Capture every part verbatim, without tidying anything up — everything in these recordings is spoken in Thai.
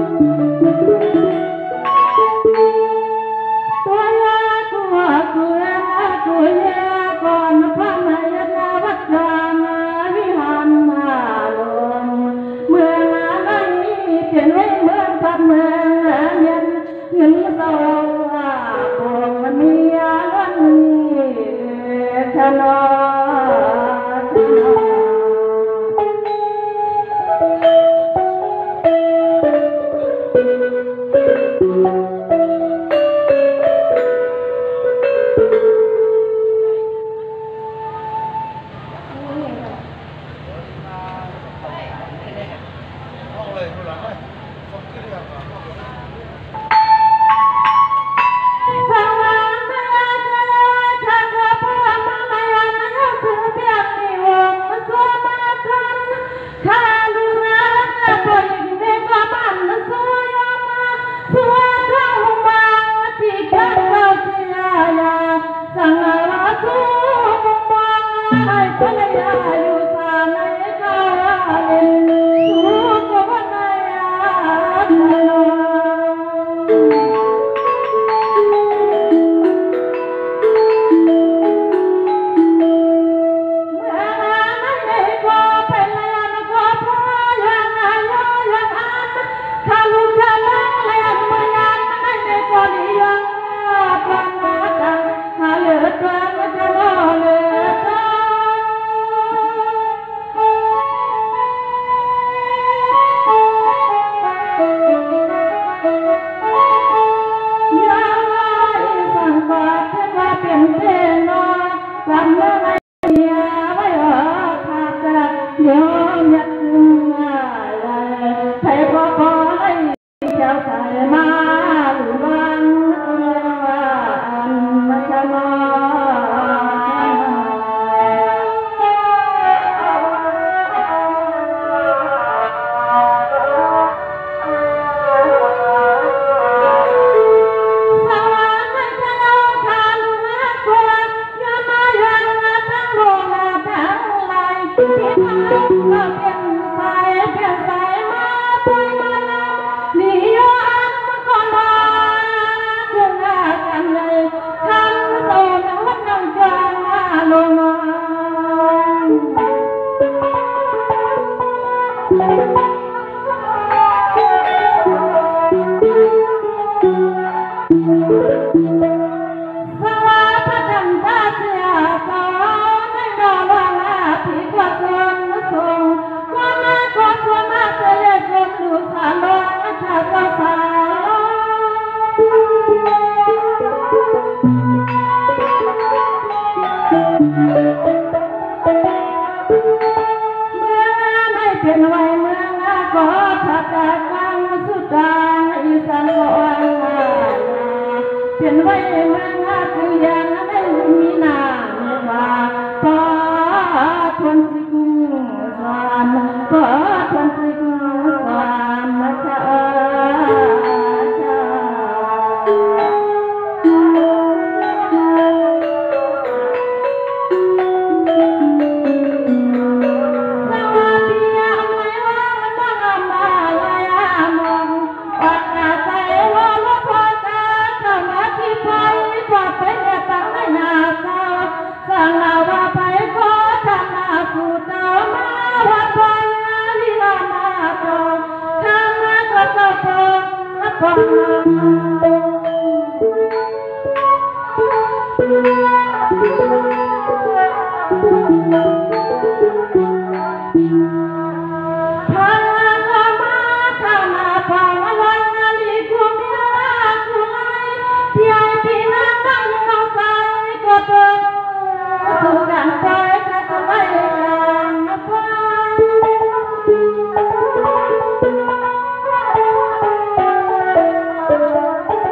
Thank you.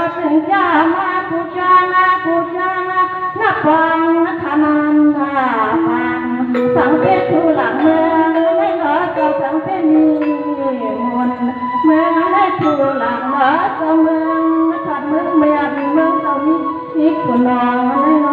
senjama pujana pujana napang kananapang sampai tulang mengenai rasa sampai nimun mengenai tulang rasa mengekat mengekat mengekat ikunang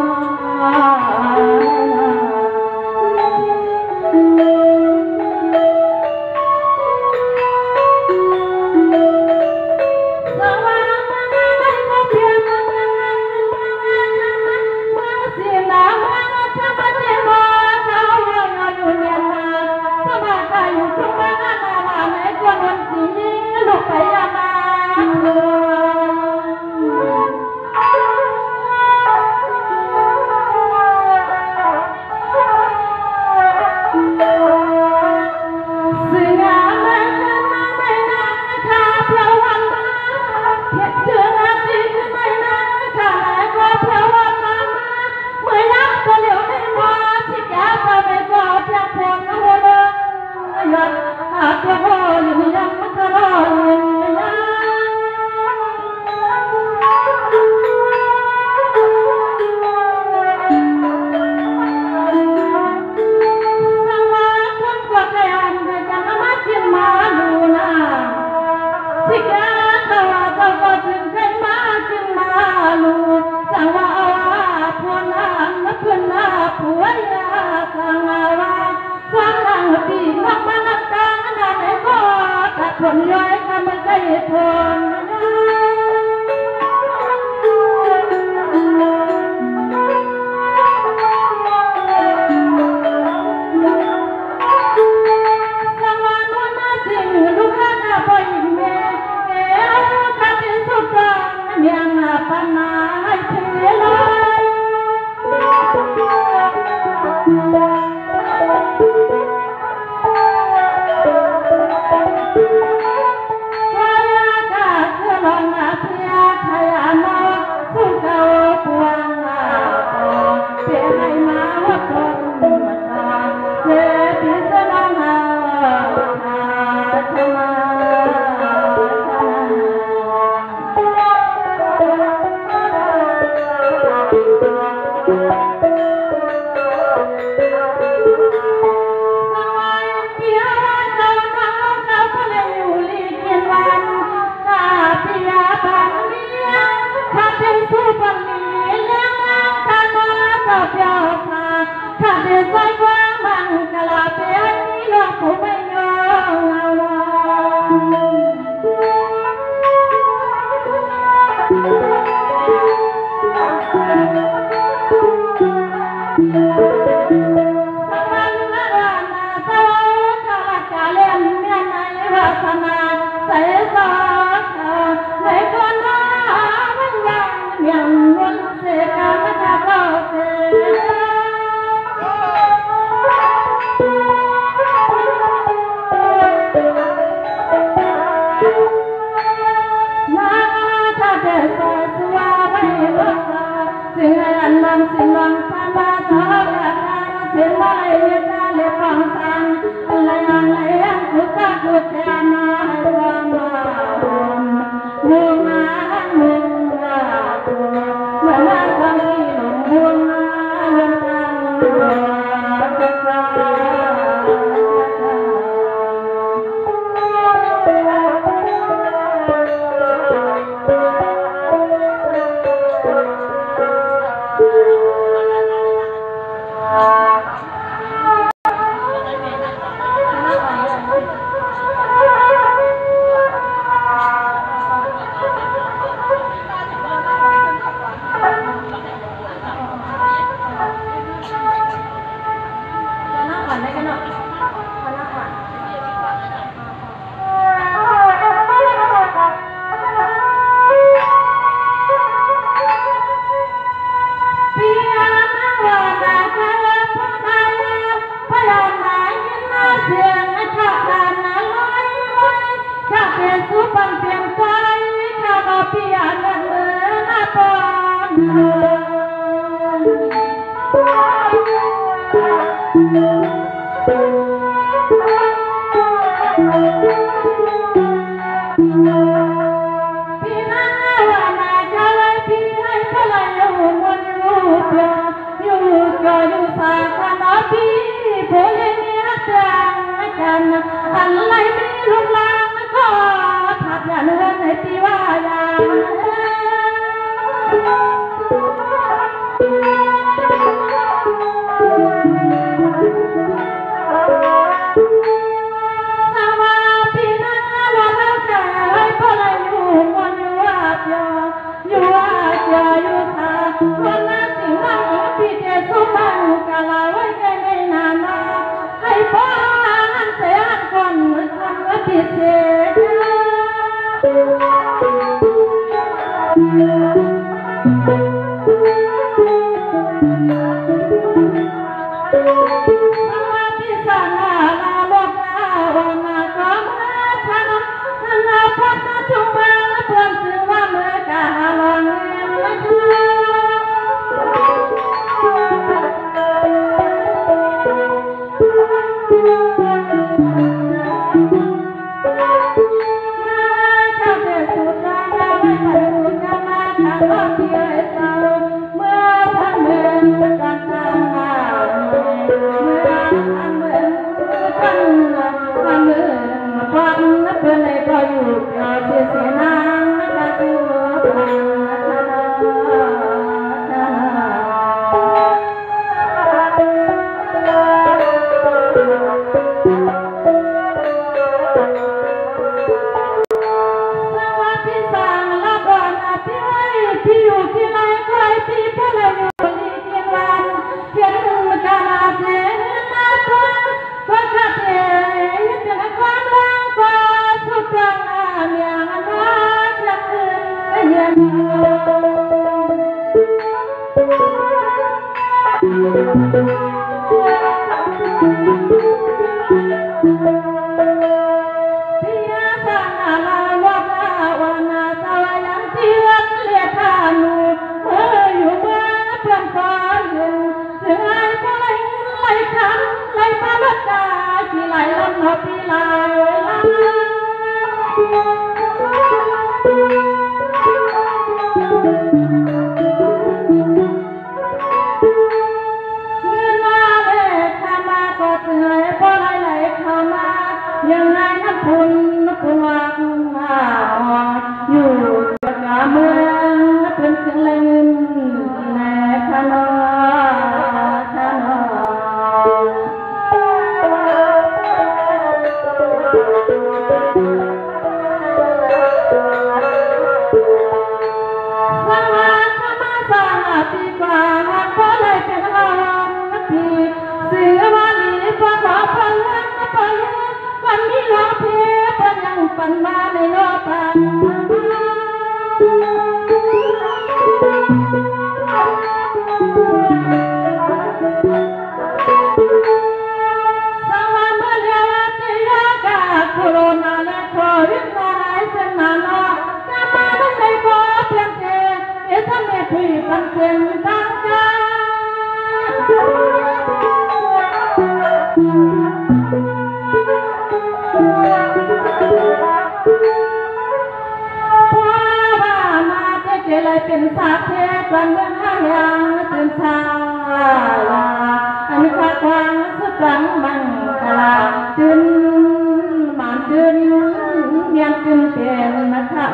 เป็นสาเทวันเมื่อห้ายังตื่นเช้าอันข้าควางสุดสังบังกลาจืนหมานจืนเมียนจืนเปลี่ยนนะคะ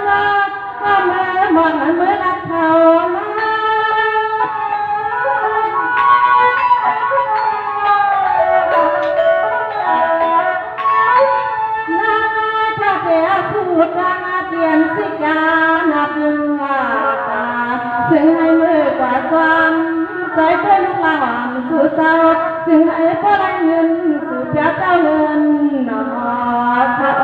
เใจด้วยลูกหลานสู่เจ้าจึงให้พ่อได้เงินสู่เจ้าเจ้าเงินนอทอ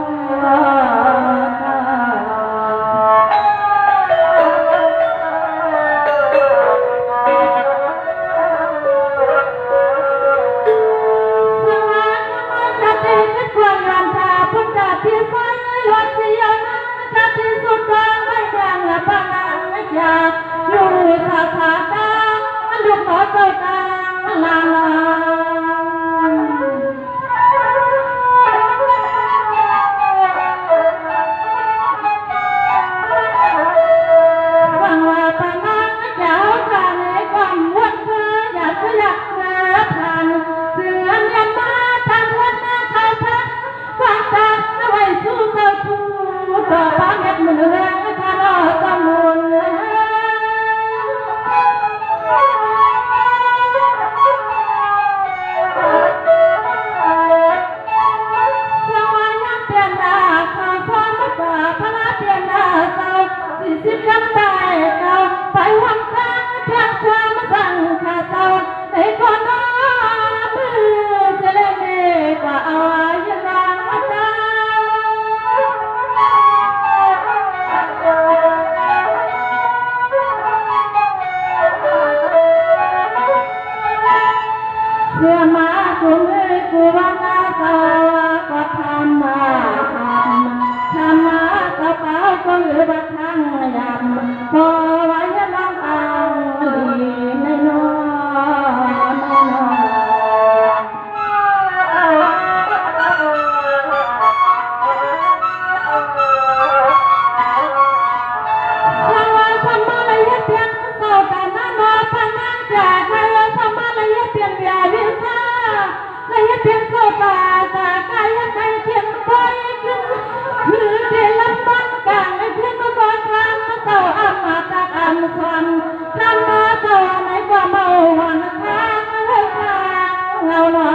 เสียมาคุมกูว่านาสาวก็ทำมาทำทำมากระเป๋าก็เหลือบัตรทางยำพอไว้น้องเอาลีในนอในนอสาวสมาลายเพียงสาวแต่น้ามาพนังจากใครสมาลายเพียงเบียร์วิซ่าลายเพียงโซตาจากใครใครเพียงไปขึ้นมือเดียลำบังกางเพียงก็บอกทำเต่าอามาตาอันควันนำมาเต่าในความเมาหวันทางเรื่องทางเงาหนอ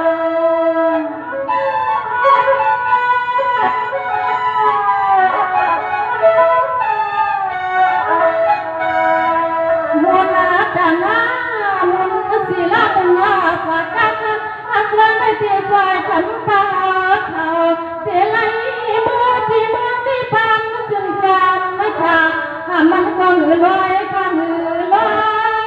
มุนาจานามุนศิลามุนาสักกันอัศวไม่เสียใจฉันพาเขาเสียไหลมือที่มือที่พันจึงการไม่ขาดหามันก็หือลอยก็หือลอย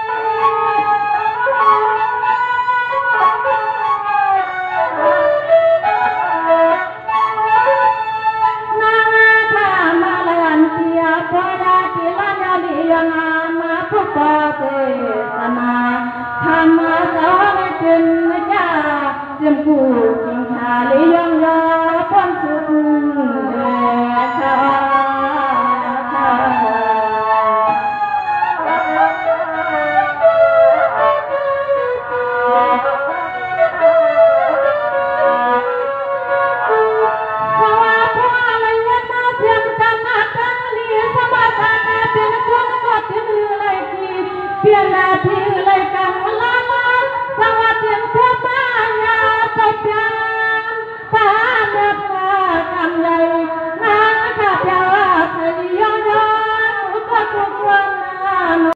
นาถ้ามาลายันเทียพอยาที่ลานยาดียังมาพุทธเทศนาธรรมะสอนจึงจ้าจึงผู้จริงชาลิยงยาพ้นสุขเดชะเปลี่ยนนาทีเลยกังลาลาสวัสดีเพื่อนบ้านยาตบยามป้าเนื้อปลากำใหญ่นาข้าเจ้าเสียย้อนย้อนทุกทุกวันน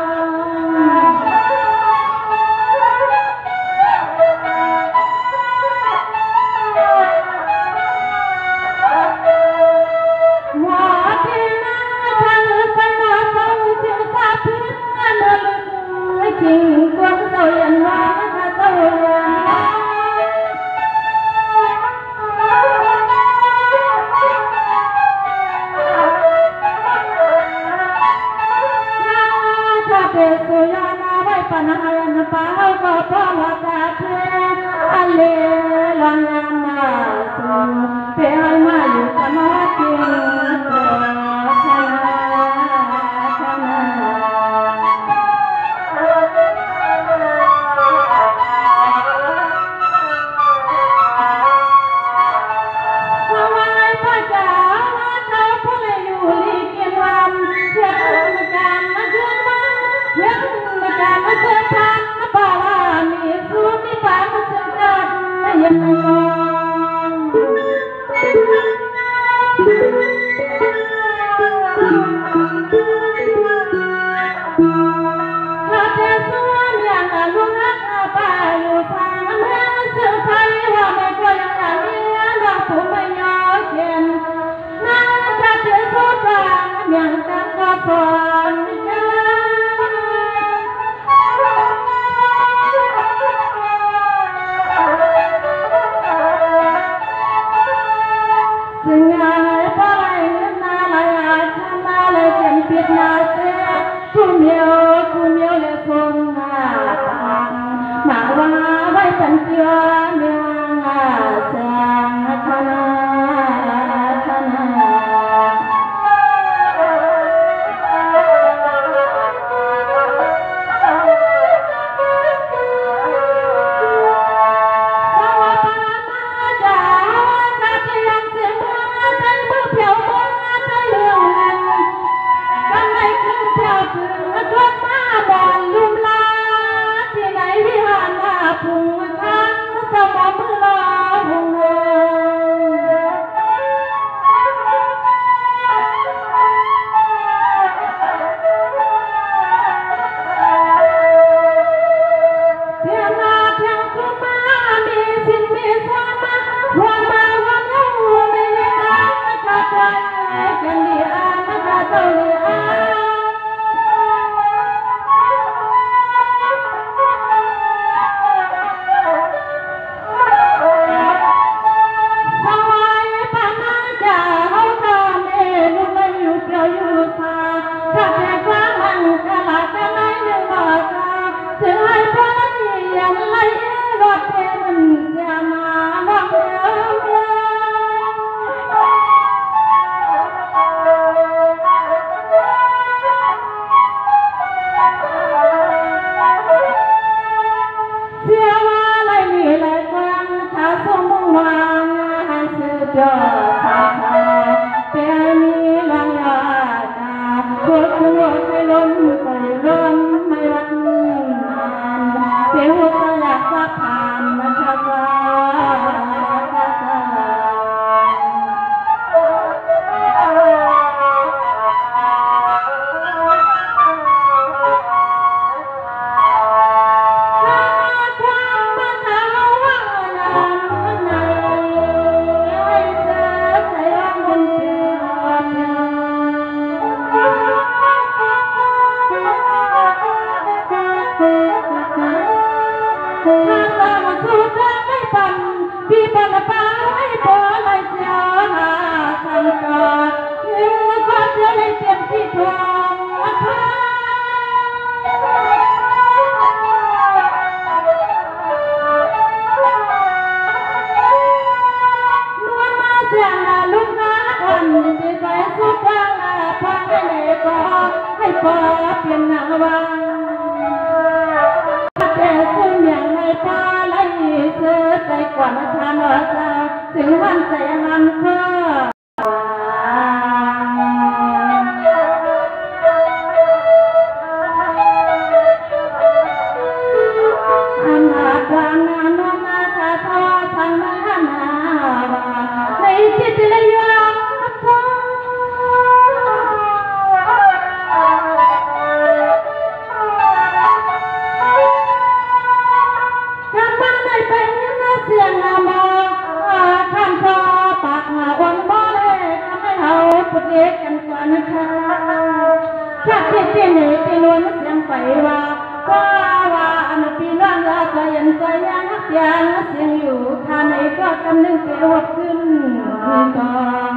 จริงกวนเต่ายันว่าข้าเต่ายันถ้าเป็นสุยานาไว้ปนายันป้าก็พอละตาเทอันเลลังยันมาสูเปให้มาอยู่สมาธิเกิดชนะชนะยังสวนสิ่งใดพอไหลเงินนาไหลอาชนาไหลเต็มปิดนาเสียผู้เมียวผู้เมียวเลยคงหน้าตังมาว่าไว้เป็นเตือนเมียงเสียงคณะคณะถึงวันใจมันก็อันอาจารย์นานนาคาทอทางนานาในจิตเลยยามก็การบ้านในไปนั่นเสียงนามาท่านก็ปากหาวันบ่ได้ทำให้เราพูดเล็กกันกว่านะคะถ้าที่ที่ไหนที่นวลเสียงไปว่าก็ว่าอันปีน้องละใจยันใจยังฮักยังเสียงอยู่ท่านไหนก็กำนึงเปรียวขึ้นก่อน